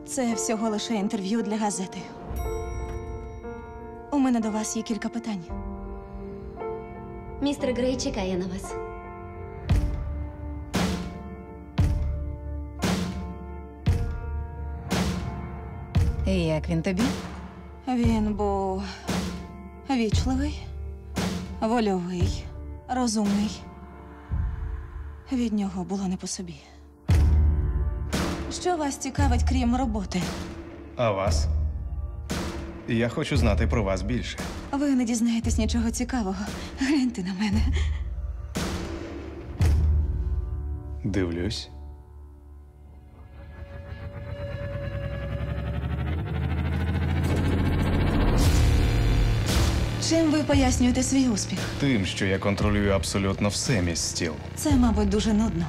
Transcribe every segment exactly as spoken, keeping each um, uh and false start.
Це всього лише інтерв'ю для газети. У мене до вас є кілька питань. Містер Грей чекає на вас. І як він тобі? Він був вічливий, вольовий, розумний. Від нього було не по собі. Що вас цікавить, крім роботи? А вас? Я хочу знати про вас більше. Ви не дізнаєтесь нічого цікавого. Гляньте на мене. Дивлюсь. Чим ви пояснюєте свій успіх? Тим, що я контролюю абсолютно все міс Стіл. Це, мабуть, дуже нудно.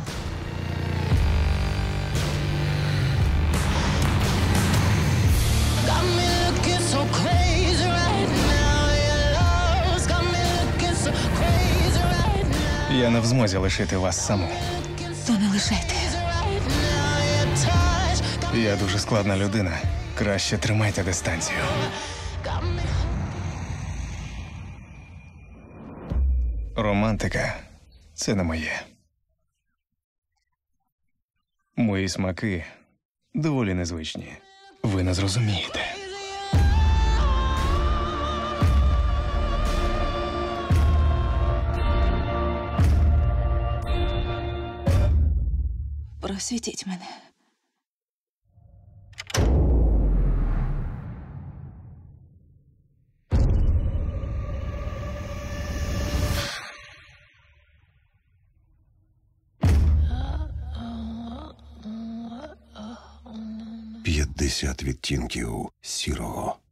Я не в змозі лишити вас саму. То не лишайте. Я дуже складна людина. Краще тримайте дистанцію. Романтика – це не моє. Мої смаки доволі незвичні. Ви не зрозумієте. Просвітіть мене. п'ятдесят відтінків сірого.